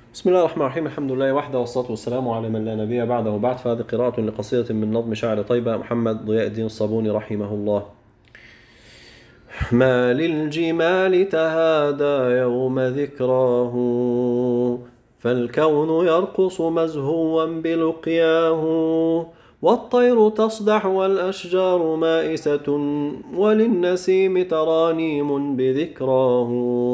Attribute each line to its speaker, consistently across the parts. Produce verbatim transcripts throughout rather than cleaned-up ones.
Speaker 1: بسم الله الرحمن الرحيم. الحمد لله وحده، والصلاة والسلام على من لا نبي بعده، وبعد. فهذه قراءة لقصيدة من نظم شاعر طيبة محمد ضياء الدين الصابوني رحمه الله. ما للجمال تهادى يوم ذكراه، فالكون يرقص مزهوا بلقياه، والطير تصدح والأشجار مائسة، وللنسيم ترانيم بذكراه،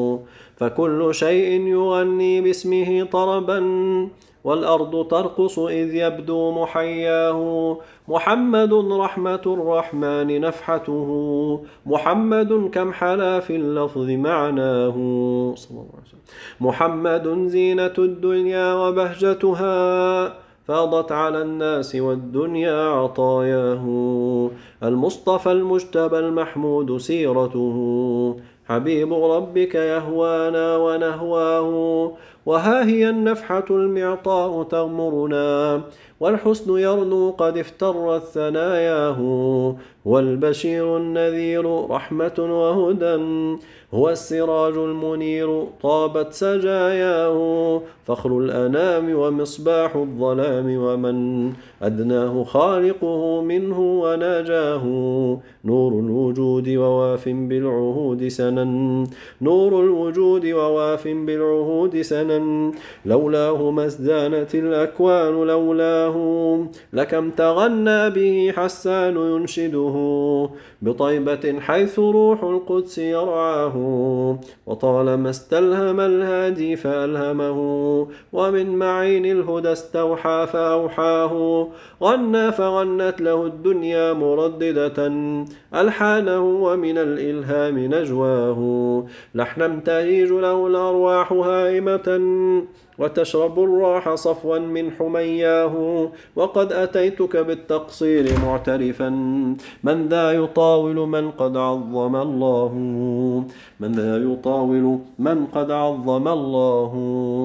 Speaker 1: فكل شيء يغني باسمه طربا، والأرض ترقص إذ يبدو محياه. محمد رحمة الرحمن نفحته، محمد كم حلا في اللفظ معناه. صلى الله عليه وسلم. محمد زينة الدنيا وبهجتها، فاضت على الناس والدنيا عطاياه. المصطفى المجتبى المحمود سيرته، حبيب ربك يهوانا ونهواه. وها هي النفحة المعطاء تغمرنا، والحسن يرنو قد افترت ثناياه. والبشير النذير رحمة وهدى، هو السراج المنير طابت سجاياه. فخر الأنام ومصباح الظلام، ومن أدناه خالقه منه وناجاه. نور الوجود وواف بالعهود سنن، نور الوجود وواف بالعهود سنن، لولاه ما ازدانت الأكوان لولاه. لكم تغنى به حسان ينشده، بطيبة حيث روح القدس يرعاه. وطالما استلهم الهادي فألهمه، ومن معين الهدى استوحى فأوحاه. غنى فغنت له الدنيا مرددة ألحانه، ومن الإلهام نجواه. لحنا تهيج له الأرواح هائمة، وتشرب الراح صفوا من حمياه. وقد أتيتك بالتقصير معترفا، من ذا يطاول من قد عظم الله، من ذا يطاول من قد عظم الله.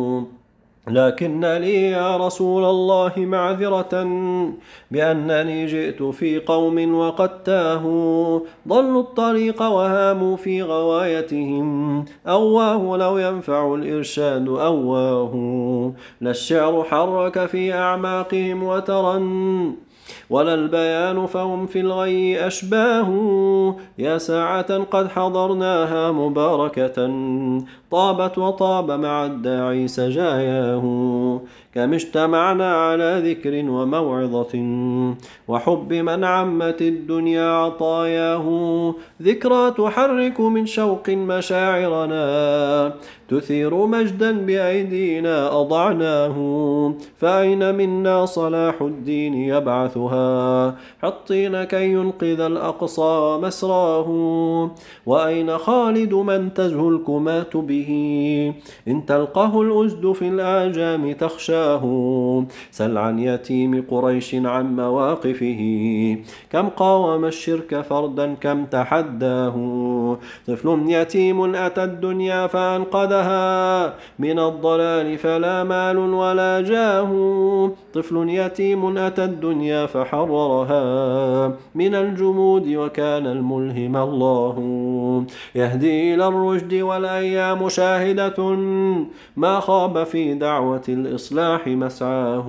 Speaker 1: لكن لي يا رسول الله معذرة، بأنني جئت في قوم وقد تاهوا، ضلوا الطريق وهاموا في غوايتهم، أواه لو ينفع الإرشاد أواه. لا الشعر حرك في أعماقهم وترا، ولا البيان فهم في الغي أشباه. يا ساعة قد حضرناها مباركة، طابت وطاب مع الداعي سجاياه. كم اجتمعنا على ذكر وموعظة، وحب من عمت الدنيا عطاياه. ذكرى تحرك من شوق مشاعرنا، تثير مجدا بأيدينا أضعناه. فأين منا صلاح الدين يبعثها، حطين كي ينقذ الأقصى مسراه. وأين خالد من تزهو الكمات به، إن تلقه الأسد في الآجام تخشاه. سل عن يتيم قريش عن مواقفه، كم قاوم الشرك فردا كم تحداه. طفل يتيم أتى الدنيا فأنقذها، من الضلال فلا مال ولا جاه. طفل يتيم أتى الدنيا فحررها، من الجمود وكان الملهم الله. يهدي إلى الرشد والأيام شاهدة، ما خاب في دعوة الإصلاح مسعاه.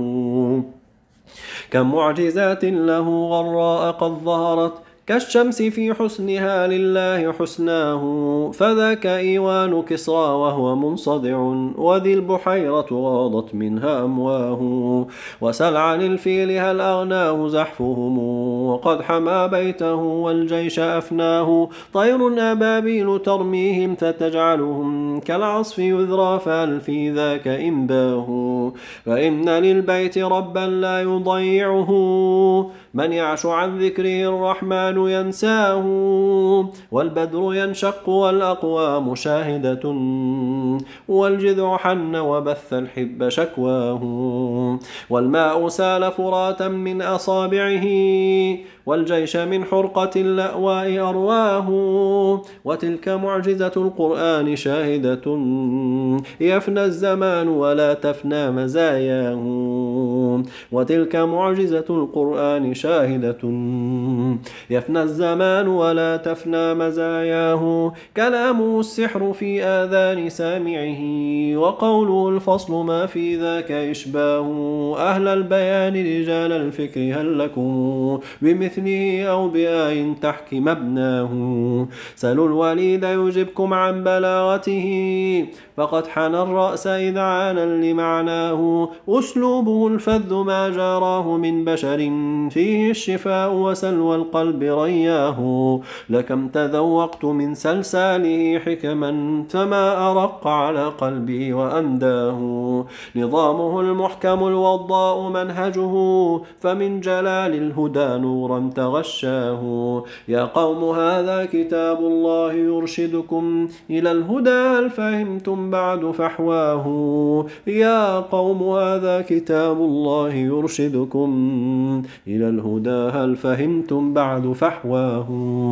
Speaker 1: كم معجزات له غراء قد ظهرت، كالشمس في حسنها لله حسناه. فذاك إيوان كسرى وهو منصدع، وذي البحيرة غاضت منها أمواه. وسل عن الفيل هل أغناه زحفهم، وقد حمى بيته والجيش أفناه. طير أبابيل ترميهم فتجعلهم كالعصف يذرى، فهل في ذاك إنباه. فإن للبيت ربا لا يضيعه، من يعش عن ذكره الرحمن ينساه. والبدر ينشق والأقوام شاهدة، والجذع حن وبث الحب شكواه. والماء سال فراتا من أصابعه، والجيش من حرقة اللأواء أرواه. وتلك معجزة القرآن شاهدة يفنى الزمان ولا تفنى مزاياه. وتلك معجزة القرآن شاهدة يفنى الزمان ولا تفنى مزاياه. كلامه السحر في آذان سامعه وقوله الفصل ما في ذاك إشباه. أهل البيان رجال الفكر هل لكم بمثله أو بآي تحكي مبناه. سلوا الوليد يجبكم عن بلاغته فقد حنى الرأس إذ عانا لمعناه. أسلوبه الفذ ما جاراه من بشر فيه الشفاء وسلوى القلب رياه. لكم تذوقت من سلساله حكما فما أرق على قلبي وأنداه. نظامه المحكم الوضاء منهجه فمن جلال الهدى نورا تغشاه. يا قوم هذا كتاب الله يرشدكم إلى الهدى هل فهمتم بعد فحواه. يا قوم هذا كتاب الله يرشدكم إلى الهدى هل فهمتم بعد فحواه.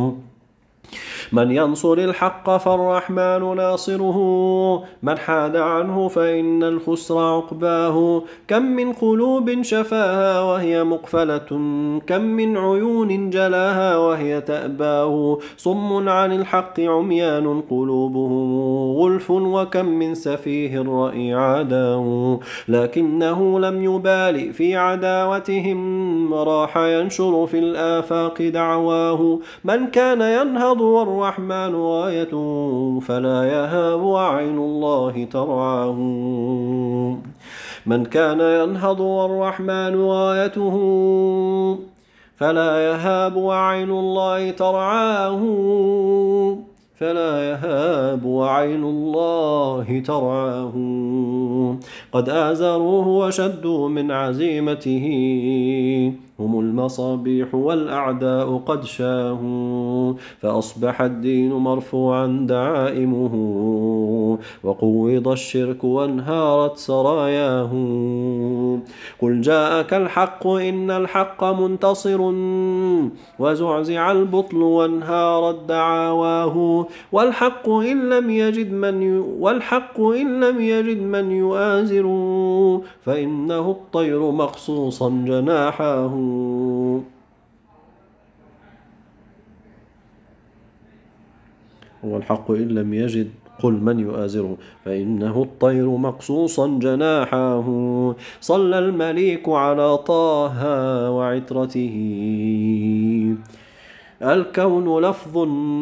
Speaker 1: من ينصر الحق فالرحمن ناصره من حاد عنه فإن الخسر عقباه. كم من قلوب شفاها وهي مقفلة كم من عيون جلاها وهي تأباه. صم عن الحق عميان قلوبهم غلف وكم من سفيه الرأي عاداه. لكنه لم يبالي في عداوتهم راح ينشر في الآفاق دعواه. من كان ينهض والرحمن غايته فلا يهاب وعين الله ترعاه. من كان ينهض والرحمن غايته فلا يهاب وعين الله ترعاه. فلا يهاب وعين الله ترعاه. قد آزروه وشدوا من عزيمته هم المصابيح والأعداء قد شاهوا. فأصبح الدين مرفوعا دعائمه وقوض الشرك وانهارت سراياه. قل جاءك الحق إن الحق منتصر وزعزع البطل وانهارت دعاواه. والحق إن لم يجد من ي... والحق إن لم يجد من يؤازر فإنه الطير مقصوصا جناحاه. والحق إن لم يجد قل من يؤازره فإنه الطير مقصوصا جناحاه. صلى المليك على طه وعترته الكون لفظ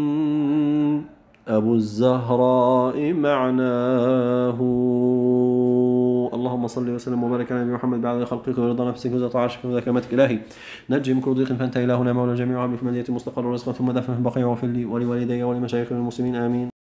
Speaker 1: أبو الزهراء معناه. اللهم صل وسلم وبارك على نبينا محمد بعد خلقك ورضا نفسك وزاد عرشك وذا كرامتك إلهي. نجي من كل ضيق فأنت إلهنا مولى الجميع وعبد في مدينة مستقر ورزقا ثم دفن في البقيع وفي لي ولوالدي ولمشايخ المسلمين آمين.